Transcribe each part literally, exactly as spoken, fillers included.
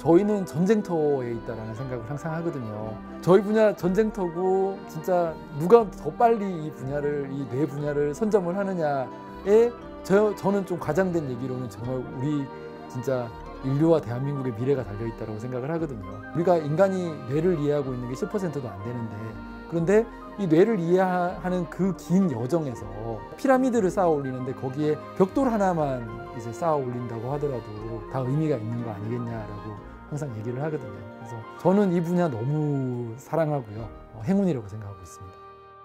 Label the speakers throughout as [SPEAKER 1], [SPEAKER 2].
[SPEAKER 1] 저희는 전쟁터에 있다라는 생각을 항상 하거든요. 저희 분야 전쟁터고 진짜 누가 더 빨리 이 분야를, 이 뇌 분야를 선점을 하느냐에 저, 저는 좀 과장된 얘기로는 정말 우리 진짜 인류와 대한민국의 미래가 달려있다고 생각을 하거든요. 우리가 인간이 뇌를 이해하고 있는 게 십 퍼센트도 안 되는데, 그런데 이 뇌를 이해하는 그 긴 여정에서 피라미드를 쌓아 올리는데 거기에 벽돌 하나만 이제 쌓아 올린다고 하더라도 다 의미가 있는 거 아니겠냐라고 항상 얘기를 하거든요. 그래서 저는 이 분야 너무 사랑하고요. 행운이라고 생각하고 있습니다.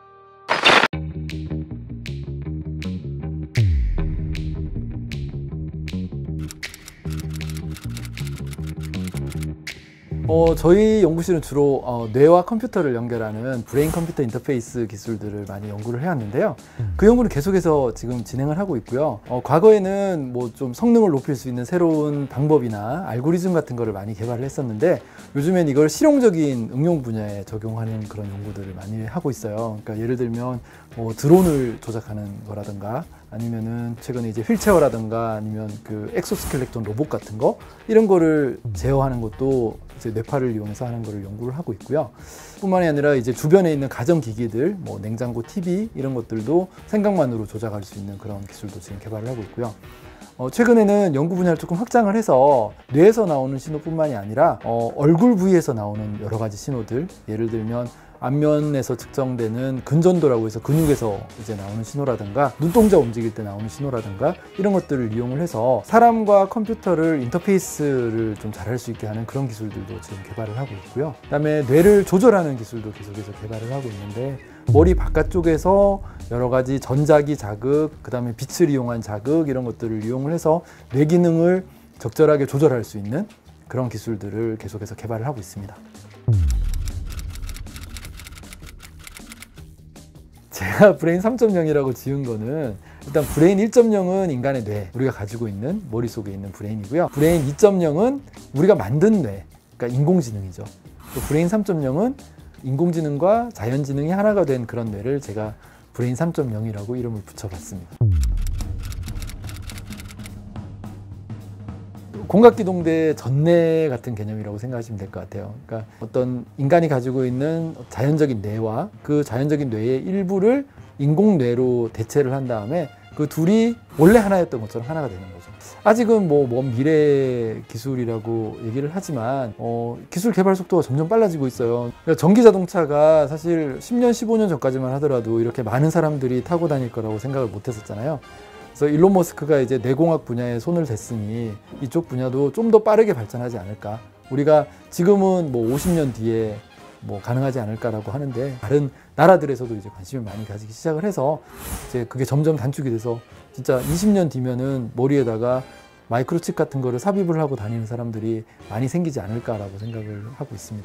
[SPEAKER 1] 어, 저희 연구실은 주로 어, 뇌와 컴퓨터를 연결하는 브레인 컴퓨터 인터페이스 기술들을 많이 연구를 해왔는데요. 음. 그 연구는 계속해서 지금 진행을 하고 있고요. 어, 과거에는 뭐 좀 성능을 높일 수 있는 새로운 방법이나 알고리즘 같은 거를 많이 개발을 했었는데, 요즘엔 이걸 실용적인 응용 분야에 적용하는 그런 연구들을 많이 하고 있어요. 그러니까 예를 들면 뭐 드론을 조작하는 거라든가, 아니면은 최근에 이제 휠체어라든가 아니면 그 엑소스켈레톤 로봇 같은 거, 이런 거를 제어하는 것도 이제 뇌파를 이용해서 하는 거를 연구를 하고 있고요. 뿐만이 아니라 이제 주변에 있는 가전기기들, 뭐 냉장고, 티비 이런 것들도 생각만으로 조작할 수 있는 그런 기술도 지금 개발을 하고 있고요. 어, 최근에는 연구 분야를 조금 확장을 해서 뇌에서 나오는 신호뿐만이 아니라 어, 얼굴 부위에서 나오는 여러 가지 신호들, 예를 들면 안면에서 측정되는 근전도라고 해서 근육에서 이제 나오는 신호라든가, 눈동자 움직일 때 나오는 신호라든가, 이런 것들을 이용을 해서 사람과 컴퓨터를 인터페이스를 좀 잘할 수 있게 하는 그런 기술들도 지금 개발을 하고 있고요. 그다음에 뇌를 조절하는 기술도 계속해서 개발을 하고 있는데, 머리 바깥쪽에서 여러 가지 전자기 자극, 그다음에 빛을 이용한 자극, 이런 것들을 이용을 해서 뇌 기능을 적절하게 조절할 수 있는 그런 기술들을 계속해서 개발을 하고 있습니다. 제가 브레인 삼 점 영이라고 지은 거는, 일단 브레인 일 점 영은 인간의 뇌, 우리가 가지고 있는 머릿속에 있는 브레인이고요. 브레인 이 점 영은 우리가 만든 뇌, 그러니까 인공지능이죠. 또 브레인 삼 점 영은 인공지능과 자연지능이 하나가 된 그런 뇌를 제가 브레인 삼 점 영이라고 이름을 붙여봤습니다. 공각기동대 전뇌 같은 개념이라고 생각하시면 될 것 같아요. 그러니까 어떤 인간이 가지고 있는 자연적인 뇌와 그 자연적인 뇌의 일부를 인공뇌로 대체를 한 다음에 그 둘이 원래 하나였던 것처럼 하나가 되는 거죠. 아직은 뭐 먼 미래 기술이라고 얘기를 하지만 어, 기술 개발 속도가 점점 빨라지고 있어요. 그러니까 전기 자동차가 사실 십 년, 십오 년 전까지만 하더라도 이렇게 많은 사람들이 타고 다닐 거라고 생각을 못 했었잖아요. 그래서 일론 머스크가 이제 뇌공학 분야에 손을 댔으니 이쪽 분야도 좀 더 빠르게 발전하지 않을까. 우리가 지금은 뭐 오십 년 뒤에 뭐 가능하지 않을까라고 하는데, 다른 나라들에서도 이제 관심을 많이 가지기 시작을 해서 이제 그게 점점 단축이 돼서 진짜 이십 년 뒤면은 머리에다가 마이크로칩 같은 거를 삽입을 하고 다니는 사람들이 많이 생기지 않을까라고 생각을 하고 있습니다.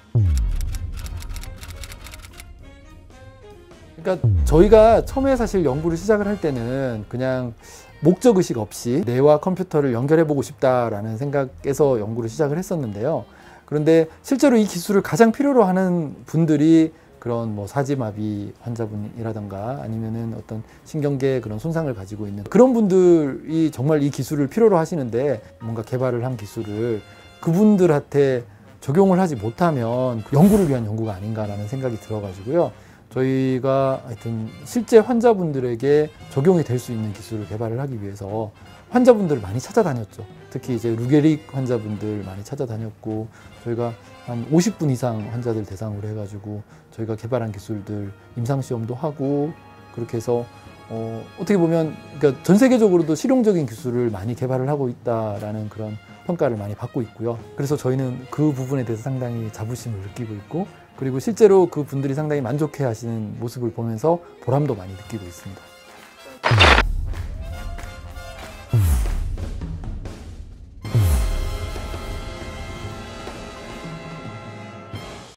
[SPEAKER 1] 그러니까 저희가 처음에 사실 연구를 시작을 할 때는 그냥 목적의식 없이 뇌와 컴퓨터를 연결해보고 싶다라는 생각에서 연구를 시작을 했었는데요. 그런데 실제로 이 기술을 가장 필요로 하는 분들이 그런 뭐 사지마비 환자분이라던가 아니면은 어떤 신경계 그런 손상을 가지고 있는 그런 분들이 정말 이 기술을 필요로 하시는데, 뭔가 개발을 한 기술을 그분들한테 적용을 하지 못하면 연구를 위한 연구가 아닌가라는 생각이 들어가지고요. 저희가 하여튼 실제 환자분들에게 적용이 될 수 있는 기술을 개발을 하기 위해서 환자분들을 많이 찾아다녔죠. 특히 이제 루게릭 환자분들 많이 찾아다녔고, 저희가 한 오십 분 이상 환자들 대상으로 해가지고 저희가 개발한 기술들 임상시험도 하고, 그렇게 해서 어, 어떻게 보면 그러니까 전 세계적으로도 실용적인 기술을 많이 개발을 하고 있다라는 그런 평가를 많이 받고 있고요. 그래서 저희는 그 부분에 대해서 상당히 자부심을 느끼고 있고, 그리고 실제로 그 분들이 상당히 만족해 하시는 모습을 보면서 보람도 많이 느끼고 있습니다.